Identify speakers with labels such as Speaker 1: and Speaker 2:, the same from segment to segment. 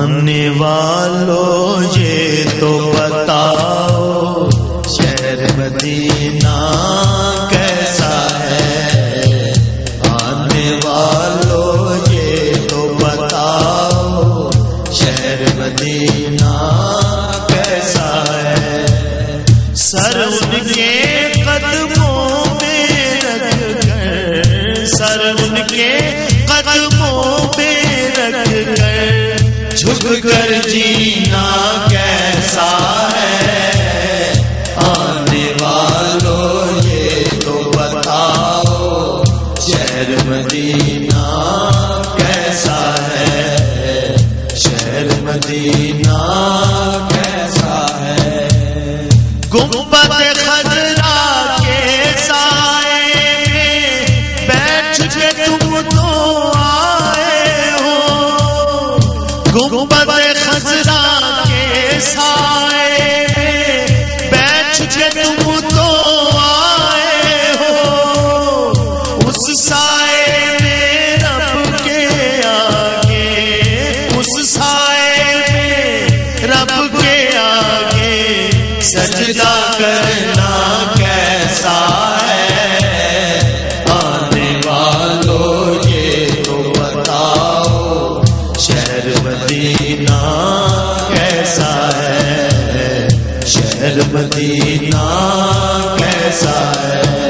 Speaker 1: آنے والوں یہ تو بتاؤ شہر مدینہ کیسا ہے، آنے والوں یہ تو بتاؤ شہر مدینہ کیسا ہے، سر ان کے قدموں پہ رکھ کر، سر ان کے قدموں پہ رکھ کر جھک کر جینا کیسا ہے، آنے والوں یہ تو بتاؤ شہر مدینہ کیسا ہے، شہر مدینہ کیسا ہے، گنبد خضرا کے سائے میں بیٹھ کے تم تو آئے ہو، گنبد خضرا کے سائے میں بیٹھ کے تم تو آئے ہو، اس سائے میں رب کے آگے، اس سائے میں رب کے آگے سجدہ کرنا کیسا ہے، آنے والوں یہ تو بتاؤ شہر مدینہ کیسا ہے، شہر مدینہ کیسا ہے،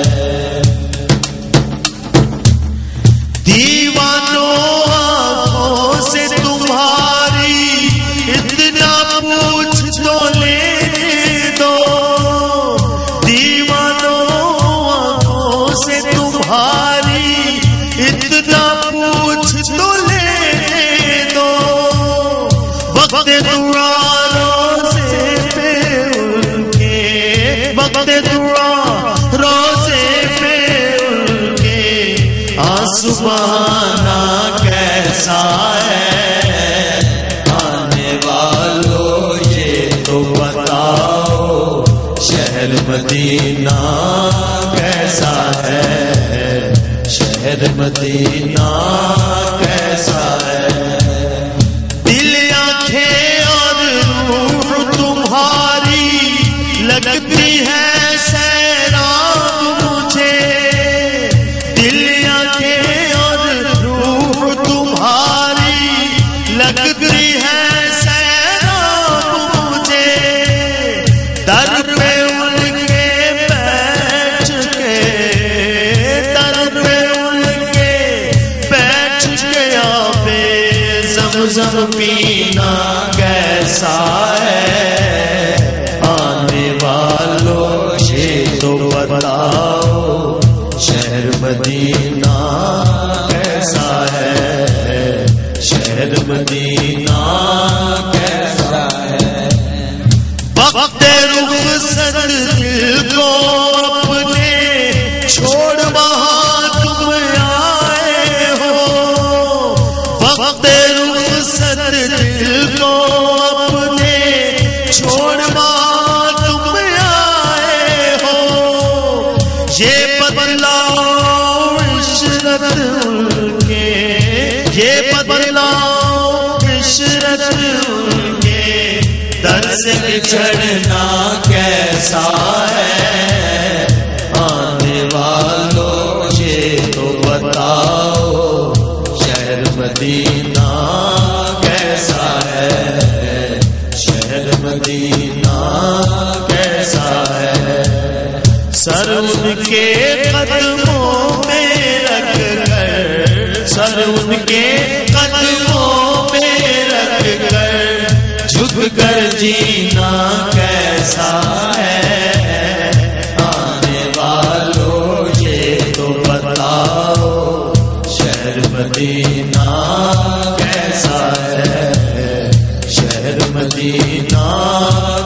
Speaker 1: دیوانوں آنکھوں سے تمہاری اتنا پوچھ تو لینے دو، دیوانوں آنکھوں سے تمہاری اتنا پوچھ تو لینے دو، وقت دعا روزے پہ ان کے، وقت دعا روزے پہ ان کے آنسو بہانا کیسا ہے، آنے والوں یہ تو بتاؤ شہر مدینہ کیسا ہے، شہر مدینہ کیسا ہے، دل آنکھیں اور روح تمہاری لگتی ہے سیراب مجھے، دل آنکھیں اور روح تمہاری لگتی ہے سیراب مجھے، در پہ ان کے بیٹھ کے، در پہ ان کے بیٹھ کے آبِ زمزم پینا کیسا ہے، آنے والوں یہ تو بتاؤ شہر مدینہ کیسا ہے، شہر مدینہ کیسا ہے، وقت رخصت دل کو اپنے چھوڑ وہاں تم آئے ہو، وقت رخصت دل کو اپنے چھوڑ وہاں تم آئے ہو، یہ بدلاؤ عشرت ان کے، یہ بدلاؤ عشرت ان کے در سے بچھڑنا کیسا ہے، آنے والوں یہ تو بتاؤ شہر مدینہ کیسا ہے، شہر مدینہ کیسا ہے، سر ان کے قدموں پہ رکھ کر، سر ان کے قدموں پہ رکھ کر جھک کر جینا کیسا ہے، آنے والوں یہ تو بتاؤ شہر مدینہ کیسا ہے، شہر مدینہ